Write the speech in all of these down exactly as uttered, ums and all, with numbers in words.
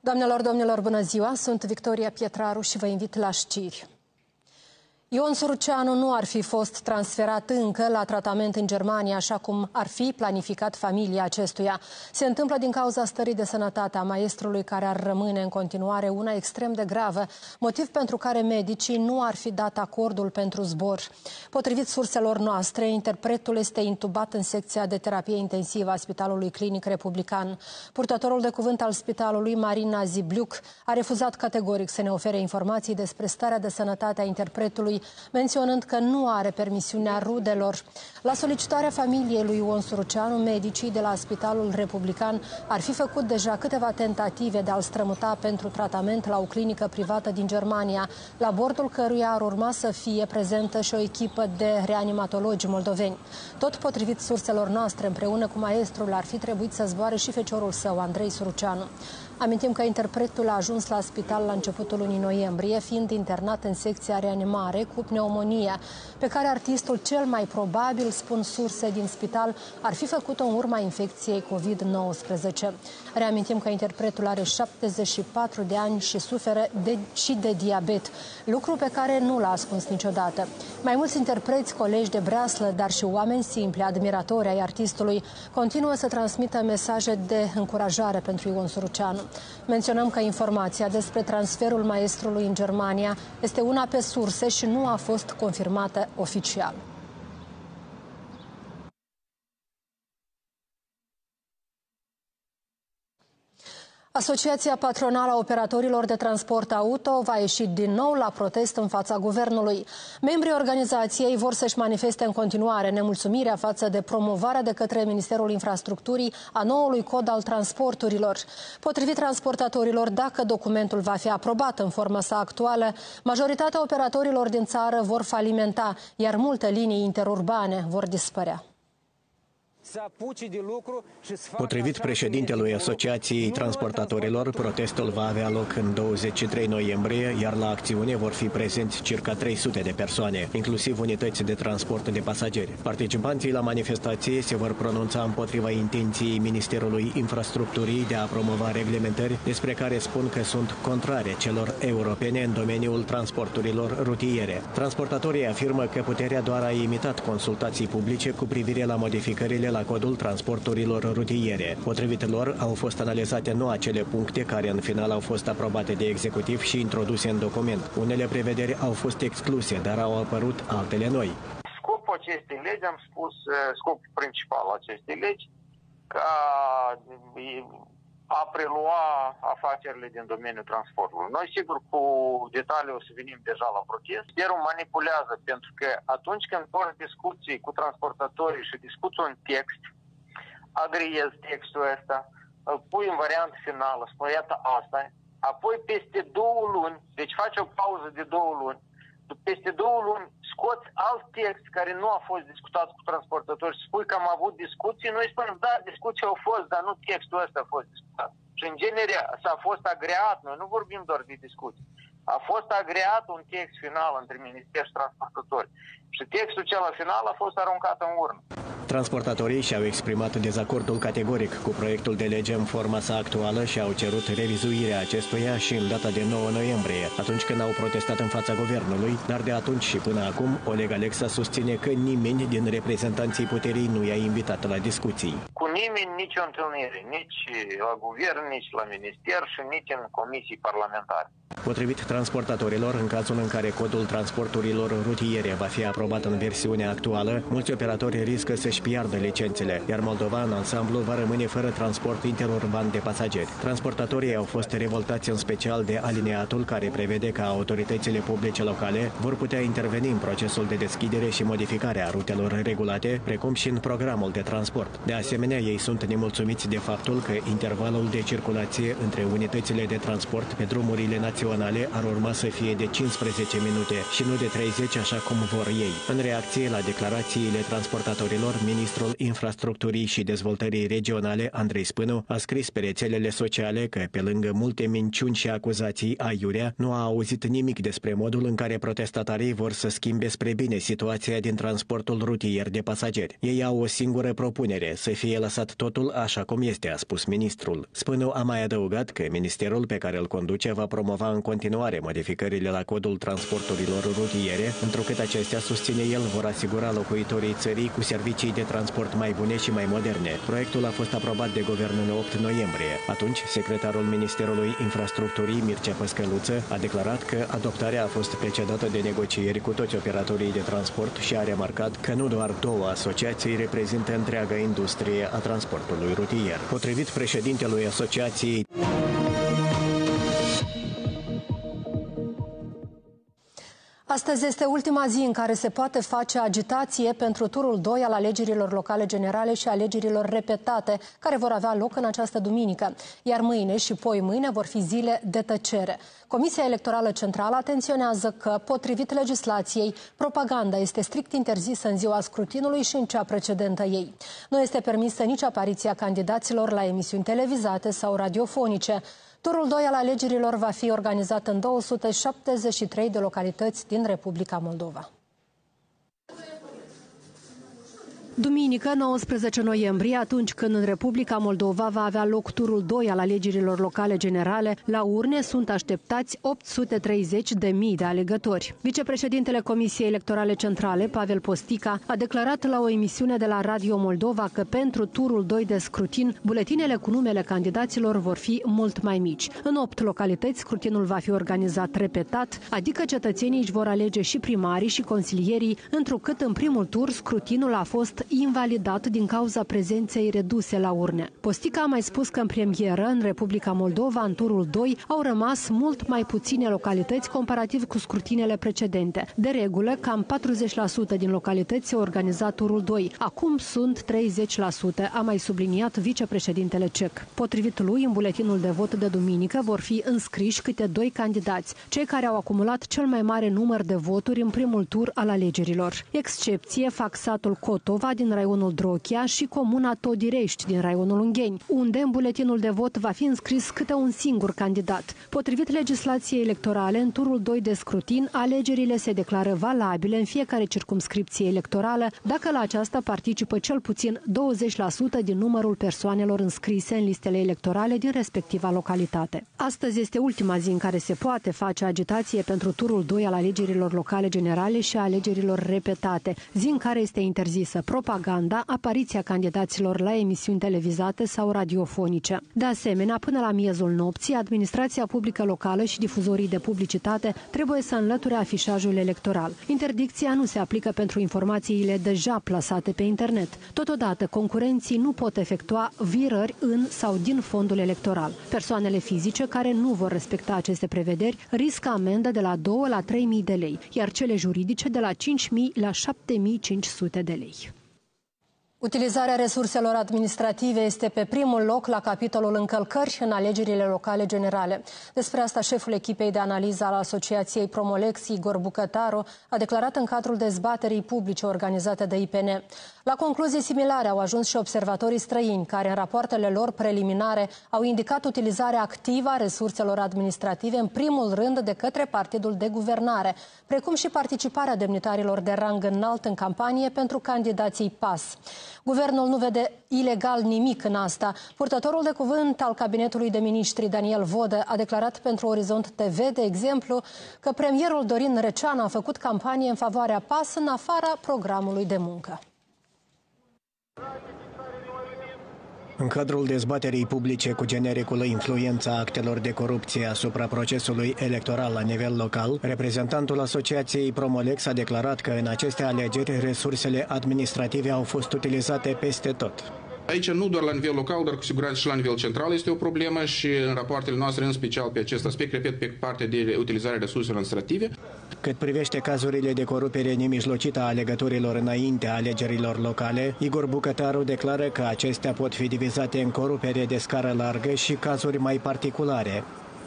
Doamnelor, domnilor, bună ziua! Sunt Victoria Pietraru și vă invit la știri. Ion Suruceanu nu ar fi fost transferat încă la tratament în Germania, așa cum ar fi planificat familia acestuia. Se întâmplă din cauza stării de sănătate a maestrului, care ar rămâne în continuare una extrem de gravă, motiv pentru care medicii nu ar fi dat acordul pentru zbor. Potrivit surselor noastre, interpretul este intubat în secția de terapie intensivă a Spitalului Clinic Republican. Purtătorul de cuvânt al spitalului, Marina Zibliuc, a refuzat categoric să ne ofere informații despre starea de sănătate a interpretului, menționând că nu are permisiunea rudelor. La solicitarea familiei lui Ion Suruceanu, medicii de la Spitalul Republican ar fi făcut deja câteva tentative de a-l strămuta pentru tratament la o clinică privată din Germania, la bordul căruia ar urma să fie prezentă și o echipă de reanimatologi moldoveni. Tot potrivit surselor noastre, împreună cu maestrul ar fi trebuit să zboare și feciorul său, Andrei Suruceanu. Amintim că interpretul a ajuns la spital la începutul lunii noiembrie, fiind internat în secția reanimare cu pneumonie, pe care artistul cel mai probabil, spun surse din spital, ar fi făcut-o în urma infecției COVID nouăsprezece. Reamintim că interpretul are șaptezeci și patru de ani și suferă de, și de diabet, lucru pe care nu l-a ascuns niciodată. Mai mulți interpreți, colegi de breaslă, dar și oameni simpli, admiratori ai artistului, continuă să transmită mesaje de încurajare pentru Ion Suruceanu. Menționăm că informația despre transferul maestrului în Germania este una pe surse și nu a fost confirmată oficial. Asociația Patronală a Operatorilor de Transport Auto va ieși din nou la protest în fața guvernului. Membrii organizației vor să-și manifeste în continuare nemulțumirea față de promovarea de către Ministerul Infrastructurii a noului cod al transporturilor. Potrivit transportatorilor, dacă documentul va fi aprobat în forma sa actuală, majoritatea operatorilor din țară vor falimenta, iar multe linii interurbane vor dispărea. Potrivit președintelui Asociației Transportatorilor, protestul va avea loc în douăzeci și trei noiembrie, iar la acțiune vor fi prezenți circa trei sute de persoane, inclusiv unități de transport de pasageri. Participanții la manifestație se vor pronunța împotriva intenției Ministerului Infrastructurii de a promova reglementări despre care spun că sunt contrare celor europene în domeniul transporturilor rutiere. Transportatorii afirmă că puterea doar a imitat consultații publice cu privire la modificările la codul transporturilor rutiere. Potrivit lor, au fost analizate nu acele puncte care în final au fost aprobate de executiv și introduse în document. Unele prevederi au fost excluse, dar au apărut altele noi. Scopul acestei legi, am spus, scopul principal al acestei legi, ca a prelua afacerile din domeniul transportului. Noi, sigur, cu detalii o să venim deja la protest. Ministerul manipulează, pentru că atunci când porți discuții cu transportatorii și discuți un text, agriezi textul ăsta, îl pui în variantă finală, spui, iată asta, apoi peste două luni, deci faci o pauză de două luni, peste două luni scoți alt text care nu a fost discutat cu transportatori, spui că am avut discuții, noi spunem, da, discuții au fost, dar nu textul ăsta a fost discutat. Și în genere s-a fost agreat, noi nu vorbim doar de discuții, a fost agreat un text final între Minister și transportatori și textul cel final a fost aruncat în urnă. Transportatorii și-au exprimat dezacordul categoric cu proiectul de lege în forma sa actuală și au cerut revizuirea acestuia și în data de nouă noiembrie, atunci când au protestat în fața guvernului, dar de atunci și până acum, Oleg Alexa susține că nimeni din reprezentanții puterii nu i-a invitat la discuții. Cu nimeni nicio întâlnire, nici la guvern, nici la minister și nici în comisii parlamentare. Potrivit transportatorilor, în cazul în care codul transporturilor rutiere va fi aprobat în versiunea actuală, mulți operatori riscă să-și piardă licențele, iar Moldova, în ansamblu, va rămâne fără transport interurban de pasageri. Transportatorii au fost revoltați în special de alineatul care prevede că autoritățile publice locale vor putea interveni în procesul de deschidere și modificare a rutelor regulate, precum și în programul de transport. De asemenea, ei sunt nemulțumiți de faptul că intervalul de circulație între unitățile de transport pe drumurile naționale operaționale ar urma să fie de cincisprezece minute și nu de treizeci, așa cum vor ei. În reacție la declarațiile transportatorilor, ministrul Infrastructurii și Dezvoltării Regionale, Andrei Spânu, a scris pe rețelele sociale că, pe lângă multe minciuni și acuzații aiurea, nu a auzit nimic despre modul în care protestatarii vor să schimbe spre bine situația din transportul rutier de pasageri. Ei au o singură propunere, să fie lăsat totul așa cum este, a spus ministrul. Spânu a mai adăugat că ministerul pe care îl conduce va promova în continuare modificările la codul transporturilor rutiere, întrucât acestea, susține el, vor asigura locuitorii țării cu servicii de transport mai bune și mai moderne. Proiectul a fost aprobat de guvern în opt noiembrie. Atunci, secretarul Ministerului Infrastructurii, Mircea Păscăluță, a declarat că adoptarea a fost precedată de negocieri cu toți operatorii de transport și a remarcat că nu doar două asociații reprezintă întreaga industrie a transportului rutier. Potrivit președintelui asociației, astăzi este ultima zi în care se poate face agitație pentru turul doi al alegerilor locale generale și alegerilor repetate, care vor avea loc în această duminică. Iar mâine și poi mâine vor fi zile de tăcere. Comisia Electorală Centrală atenționează că, potrivit legislației, propaganda este strict interzisă în ziua scrutinului și în cea precedentă ei. Nu este permisă nici apariția candidaților la emisiuni televizate sau radiofonice. Turul doi al alegerilor va fi organizat în două sute șaptezeci și trei de localități din Republica Moldova. Duminică, nouăsprezece noiembrie, atunci când în Republica Moldova va avea loc turul doi al alegerilor locale generale, la urne sunt așteptați opt sute treizeci de mii de alegători. Vicepreședintele Comisiei Electorale Centrale, Pavel Postica, a declarat la o emisiune de la Radio Moldova că pentru turul doi de scrutin, buletinele cu numele candidaților vor fi mult mai mici. În opt localități, scrutinul va fi organizat repetat, adică cetățenii își vor alege și primarii și consilierii, întrucât în primul tur scrutinul a fost invalidat din cauza prezenței reduse la urne. Postica a mai spus că în premieră, în Republica Moldova, în turul doi, au rămas mult mai puține localități comparativ cu scrutinele precedente. De regulă, cam patruzeci la sută din localități se organiza turul doi. Acum sunt treizeci la sută, a mai subliniat vicepreședintele cec. Potrivit lui, în buletinul de vot de duminică vor fi înscriși câte doi candidați, cei care au acumulat cel mai mare număr de voturi în primul tur al alegerilor. Excepție fac satul Cotova din raionul Drochia și comuna Todirești din raionul Ungheni, unde în buletinul de vot va fi înscris câte un singur candidat. Potrivit legislației electorale, în turul doi de scrutin, alegerile se declară valabile în fiecare circumscripție electorală dacă la aceasta participă cel puțin douăzeci la sută din numărul persoanelor înscrise în listele electorale din respectiva localitate. Astăzi este ultima zi în care se poate face agitație pentru turul doi al alegerilor locale generale și a alegerilor repetate, zi în care este interzisă propaganda, apariția candidaților la emisiuni televizate sau radiofonice. De asemenea, până la miezul nopții, administrația publică locală și difuzorii de publicitate trebuie să înlăture afișajul electoral. Interdicția nu se aplică pentru informațiile deja plasate pe internet. Totodată, concurenții nu pot efectua virări în sau din fondul electoral. Persoanele fizice care nu vor respecta aceste prevederi riscă amendă de la două la trei mii de lei, iar cele juridice de la cinci mii la șapte mii cinci sute de lei. Utilizarea resurselor administrative este pe primul loc la capitolul încălcări în alegerile locale generale. Despre asta șeful echipei de analiză al Asociației Promolex, Igor Bucătaru, a declarat în cadrul dezbaterii publice organizate de I P N. La concluzii similare au ajuns și observatorii străini, care în rapoartele lor preliminare au indicat utilizarea activă a resurselor administrative în primul rând de către partidul de guvernare, precum și participarea demnitarilor de rang înalt în campanie pentru candidații P A S. Guvernul nu vede ilegal nimic în asta. Purtătorul de cuvânt al cabinetului de miniștri, Daniel Vodă, a declarat pentru Orizont T V, de exemplu, că premierul Dorin Recean a făcut campanie în favoarea P A S în afara programului de muncă. În cadrul dezbaterii publice cu genericul influența actelor de corupție asupra procesului electoral la nivel local, reprezentantul Asociației Promolex a declarat că în aceste alegeri resursele administrative au fost utilizate peste tot. Aici nu doar la nivel local, dar cu siguranță și la nivel central este o problemă și în rapoartele noastre, în special pe acest aspect, repet, pe partea de utilizare resurselor administrative. Cât privește cazurile de corupere nemijlocită a alegătorilor înaintea alegerilor locale, Igor Bucătaru declară că acestea pot fi divizate în corupere de scară largă și cazuri mai particulare.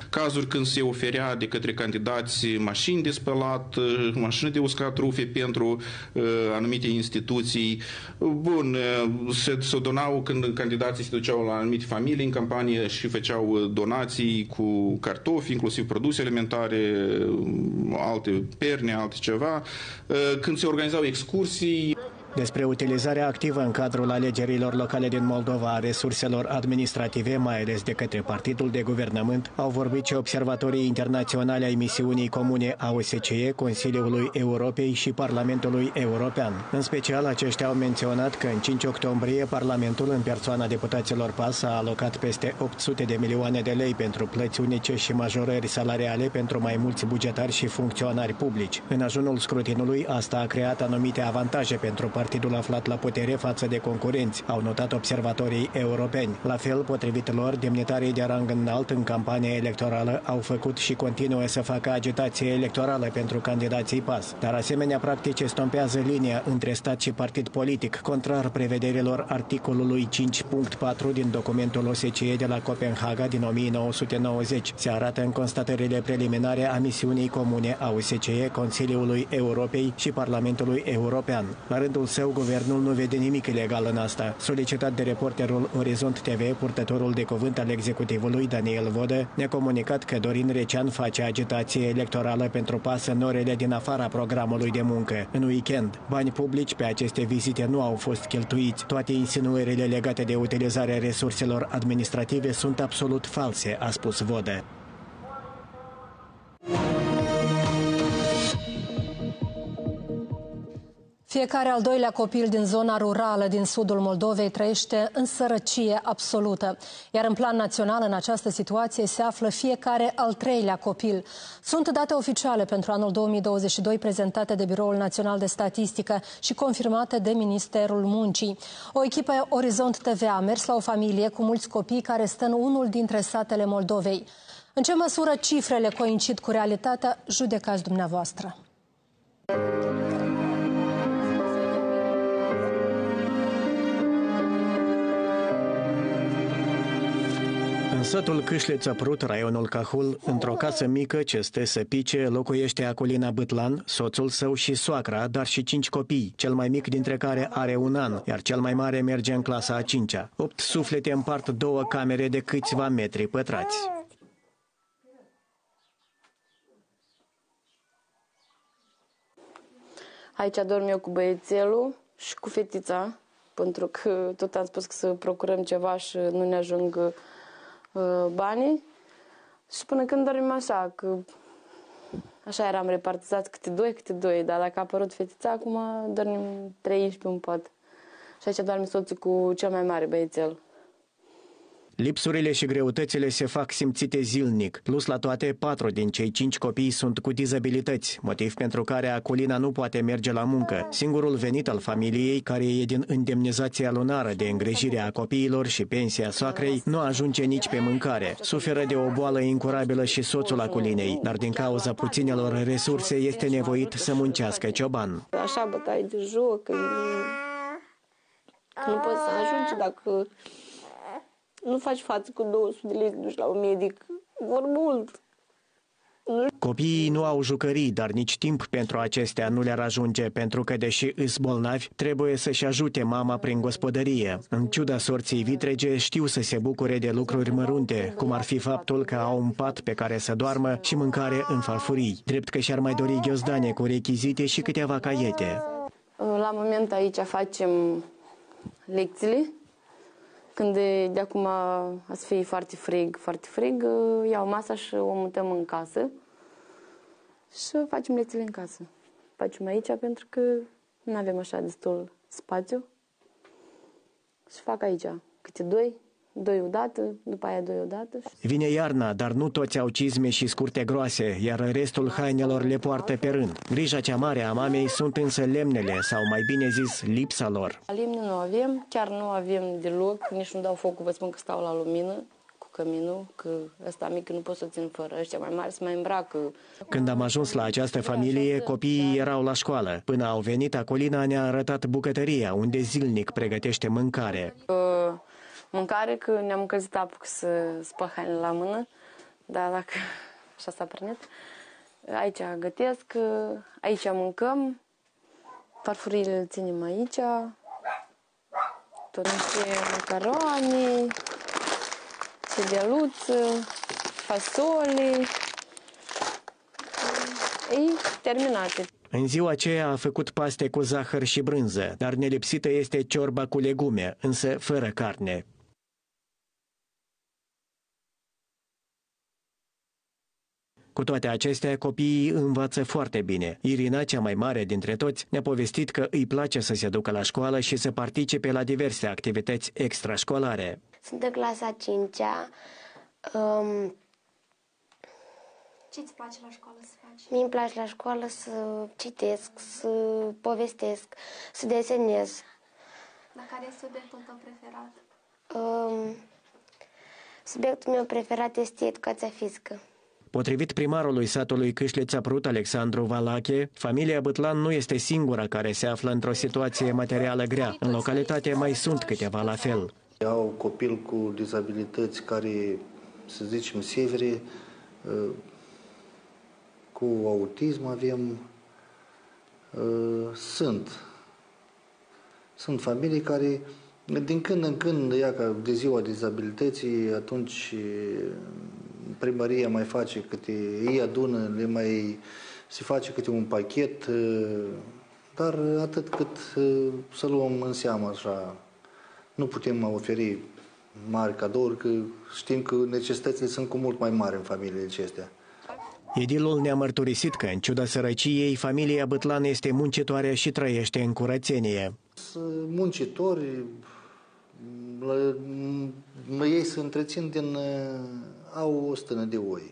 cazuri când se oferea de către candidați mașini de spălat, mașini de uscat rufe pentru uh, anumite instituții. Bun, uh, se, se donau când candidații se duceau la anumite familii în campanie și făceau donații cu cartofi, inclusiv produse alimentare, alte perne, alte ceva. Uh, când se organizau excursii. Despre utilizarea activă în cadrul alegerilor locale din Moldova a resurselor administrative, mai ales de către partidul de guvernământ, au vorbit și observatorii internaționali ai misiunii comune a O S C E, Consiliului Europei și Parlamentului European. În special, aceștia au menționat că în cinci octombrie Parlamentul, în persoana deputaților P A S, a alocat peste opt sute de milioane de lei pentru plăți unice și majorări salariale pentru mai mulți bugetari și funcționari publici. În ajunul scrutinului, asta a creat anumite avantaje pentru partidul aflat la putere față de concurenți, au notat observatorii europeni. La fel, potrivit lor, demnitarii de rang înalt în campania electorală au făcut și continuă să facă agitație electorală pentru candidații P A S. Dar asemenea practici estompează linia între stat și partid politic, contrar prevederilor articolului cinci punct patru din documentul O S C E de la Copenhaga din o mie nouă sute nouăzeci. Se arată în constatările preliminare a misiunii comune a O S C E, Consiliului Europei și Parlamentului European. La rândul său, guvernul nu vede nimic ilegal în asta. Solicitat de reporterul Orizont T V, purtătorul de cuvânt al executivului, Daniel Vodă, ne-a comunicat că Dorin Recean face agitație electorală pentru P A S în orele din afara programului de muncă, în weekend. Bani publici pe aceste vizite nu au fost cheltuiți. Toate insinuările legate de utilizarea resurselor administrative sunt absolut false, a spus Vodă. Fiecare al doilea copil din zona rurală din sudul Moldovei trăiește în sărăcie absolută. Iar în plan național, în această situație se află fiecare al treilea copil. Sunt date oficiale pentru anul două mii douăzeci și doi prezentate de Biroul Național de Statistică și confirmate de Ministerul Muncii. O echipă Orizont T V a mers la o familie cu mulți copii care stă în unul dintre satele Moldovei. În ce măsură cifrele coincid cu realitatea, judecați dumneavoastră. În satul Câșleță-Prut, raionul Cahul, într-o casă mică ce stă să pice, locuiește Aculina Bâtlan, soțul său și soacra, dar și cinci copii, cel mai mic dintre care are un an, iar cel mai mare merge în clasa a cincea. Opt suflete împart două camere de câțiva metri pătrați. Aici dorm eu cu băiețelul și cu fetița, pentru că tot am spus că să procurăm ceva și nu ne ajung banii. Și până când dormim așa, că așa eram repartizați câte doi, câte doi, dar dacă a apărut fetița, acum dormim treisprezece în pat. Și aici doarme soțul cu cel mai mare băiețel. Lipsurile și greutățile se fac simțite zilnic. Plus la toate, patru din cei cinci copii sunt cu dizabilități, motiv pentru care Aculina nu poate merge la muncă. Singurul venit al familiei, care e din indemnizația lunară de îngrijire a copiilor și pensia soacrei, nu ajunge nici pe mâncare. Suferă de o boală incurabilă și soțul Aculinei, dar din cauza puținelor resurse este nevoit să muncească cioban. Așa bătaie de joc, că nu poți să ajungi dacă nu faci față cu două sute de lei, duci la un medic, vor mult. Copiii nu au jucării, dar nici timp pentru acestea nu le-ar ajunge, pentru că, deși îs bolnavi, trebuie să-și ajute mama prin gospodărie. În ciuda sorții vitrege, știu să se bucure de lucruri mărunte, cum ar fi faptul că au un pat pe care să doarmă și mâncare în farfurii, drept că și-ar mai dori ghiozdane cu rechizite și câteva caiete. La moment aici facem lecțiile. Când de, de acum a să fie foarte frig, foarte frig, iau masa și o mutăm în casă și facem lecțiile în casă. Facem aici pentru că nu avem așa destul spațiu și fac aici câte doi, doi odată, după aia doi odată. Vine iarna, dar nu toți au cizme și scurte groase, iar restul hainelor le poartă pe rând. Grija cea mare a mamei sunt însă lemnele, sau mai bine zis, lipsa lor. Lemne nu avem, chiar nu avem deloc, nici nu dau focul, vă spun că stau la lumină cu căminul, că ăsta mic nu pot să țin fără, ăștia mai mari să mai îmbracă. Când am ajuns la această familie, copiii erau la școală. Până au venit, Aculina ne-a arătat bucătăria, unde zilnic pregătește mâncare. Uh, Mâncare, că ne-am încălzit apă să spăl hainele la mână, Da, dacă așa s-a prânit. Aici gătesc, aici mâncăm, farfurile le ținem aici, tot niște macaroane, cedeluță, fasole. Ei, terminate. În ziua aceea a făcut paste cu zahăr și brânză, dar nelipsită este ciorba cu legume, însă fără carne. Cu toate acestea, copiii învață foarte bine. Irina, cea mai mare dintre toți, ne-a povestit că îi place să se ducă la școală și să participe la diverse activități extrașcolare. Sunt în clasa a cincea. Um, Ce îți place la școală să faci? Mie îmi place la școală să citesc, să povestesc, să desenez. Dar care este subiectul tău preferat? Um, subiectul meu preferat este educația fizică. Potrivit primarului satului Câșleța Prut, Alexandru Valache, familia Bătlan nu este singura care se află într-o situație materială grea. În localitate mai sunt câteva la fel. Au copil cu dizabilități care, să zicem, severe, cu autism avem, sunt. Sunt familii care, din când în când, ia ca de ziua dizabilității, atunci primăria mai face câte, ei adună, le mai se face câte un pachet, dar atât cât să luăm în seamă așa. Nu putem oferi mari cadouri, că știm că necesitățile sunt cu mult mai mari în familiile acestea. Edilul ne-a mărturisit că, în ciuda sărăciei, familia Bătlan este muncitoare și trăiește în curățenie. Muncitori, ei se întrețin din... au o stână de oi.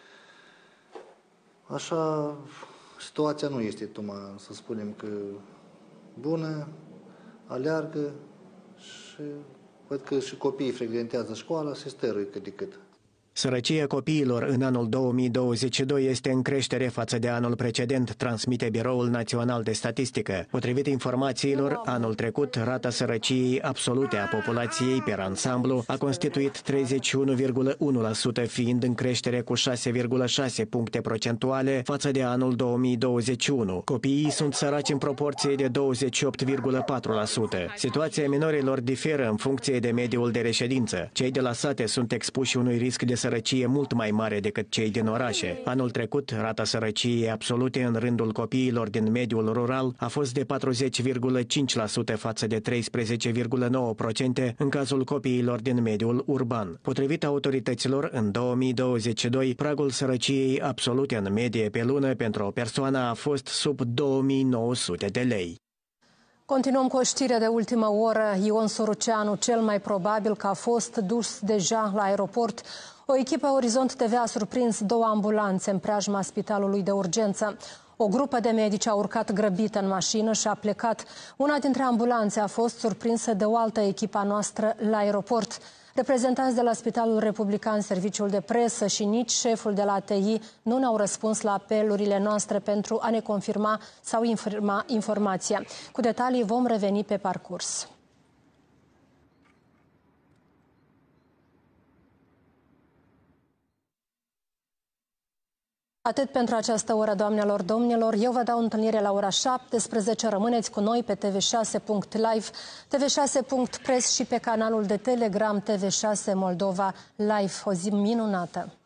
Așa, situația nu este, tocmai, să spunem că bună, aleargă și văd că și copiii frecventează școala, se stăruie cât de cât. Sărăcia copiilor în anul două mii douăzeci și doi este în creștere față de anul precedent, transmite Biroul Național de Statistică. Potrivit informațiilor, anul trecut, rata sărăciei absolute a populației per ansamblu a constituit treizeci și unu virgulă unu la sută, fiind în creștere cu șase virgulă șase puncte procentuale față de anul două mii douăzeci și unu. Copiii sunt săraci în proporție de douăzeci și opt virgulă patru la sută. Situația minorilor diferă în funcție de mediul de reședință. Cei de la sate sunt expuși unui risc de sărăcie mult mai mare decât cei din orașe. Anul trecut, rata sărăciei absolute în rândul copiilor din mediul rural a fost de patruzeci virgulă cinci la sută față de treisprezece virgulă nouă la sută în cazul copiilor din mediul urban. Potrivit autorităților, în două mii douăzeci și doi, pragul sărăciei absolute în medie pe lună pentru o persoană a fost sub două mii nouă sute de lei. Continuăm cu o știre de ultimă oră. Ion Soruceanu, cel mai probabil că a fost dus deja la aeroport. O echipă Orizont T V a surprins două ambulanțe în preajma spitalului de urgență. O grupă de medici a urcat grăbită în mașină și a plecat. Una dintre ambulanțe a fost surprinsă de o altă echipă a noastră la aeroport. Reprezentanți de la Spitalul Republican, Serviciul de Presă și nici șeful de la A T I nu ne-au răspuns la apelurile noastre pentru a ne confirma sau informa informația. Cu detalii vom reveni pe parcurs. Atât pentru această oră, doamnelor, domnilor. Eu vă dau întâlnire la ora șaptesprezece. Rămâneți cu noi pe T V șase punct live, T V șase punct press și pe canalul de Telegram T V șase Moldova Live. O zi minunată!